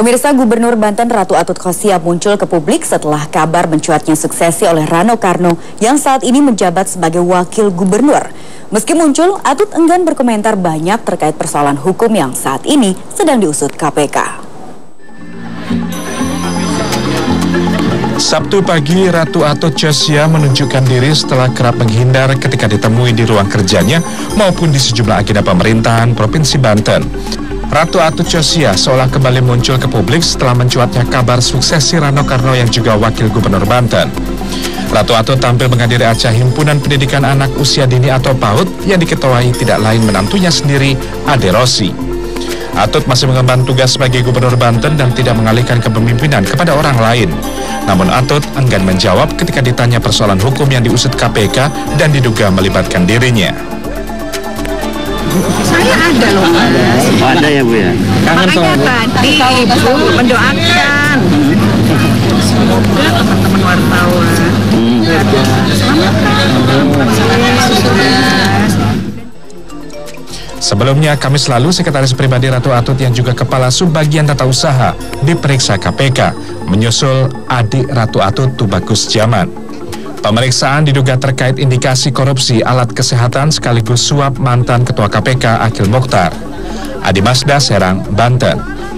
Pemirsa, Gubernur Banten Ratu Atut Khosia muncul ke publik setelah kabar mencuatnya suksesi oleh Rano Karno yang saat ini menjabat sebagai wakil gubernur. Meski muncul, Atut enggan berkomentar banyak terkait persoalan hukum yang saat ini sedang diusut KPK. Sabtu pagi, Ratu Atut Khosia menunjukkan diri setelah kerap menghindar ketika ditemui di ruang kerjanya maupun di sejumlah agenda pemerintahan Provinsi Banten. Ratu Atut Khosia seolah kembali muncul ke publik setelah mencuatnya kabar suksesi Rano Karno yang juga wakil gubernur Banten. Ratu Atut tampil menghadiri acara Himpunan Pendidikan Anak Usia Dini atau PAUD yang diketuai tidak lain menantunya sendiri, Ade Rosi. Atut masih mengemban tugas sebagai gubernur Banten dan tidak mengalihkan kepemimpinan kepada orang lain. Namun Atut enggan menjawab ketika ditanya persoalan hukum yang diusut KPK dan diduga melibatkan dirinya. Saya ada loh. Ada ya Bu ya? Makanya tadi Ibu mendoakan. Semoga teman-teman wartawan Sebelumnya, Kamis lalu, Sekretaris Pribadi Ratu Atut yang juga Kepala Subbagian Tata Usaha diperiksa KPK, menyusul adik Ratu Atut, Tubagus Jaman. Pemeriksaan diduga terkait indikasi korupsi alat kesehatan sekaligus suap mantan Ketua KPK Akil Mokhtar. Adi Masda, Serang, Banten.